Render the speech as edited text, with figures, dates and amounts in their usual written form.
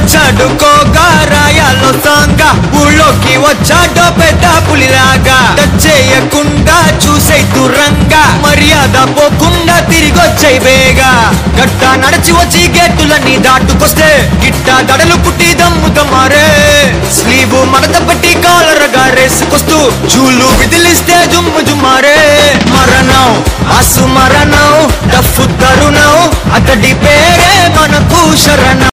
వచ్చాడు కోగా రాయాలో సాంగా ఊళ్ళోకి వచ్చాడో పెద్ద పులిలాగా టచ్ చేయకుండా చూసే తురంగా మర్యాద పోకుండా తిరిగొచ్చాయి బేగా గట్ట నడిచి వచ్చి గేటులన్నీ దాటుకొస్తే గిట్ట దడలు పుట్టి దమ్ముతో మారే స్లీవ్ మడత పెట్టి కాలరగా రేసుకొస్తూ చూలు విదిలిస్తే జుమ్ము జుమ్మారే మరణం ఆసు మరణం డఫు తరుణం అతడి పేరే మనకు శరణం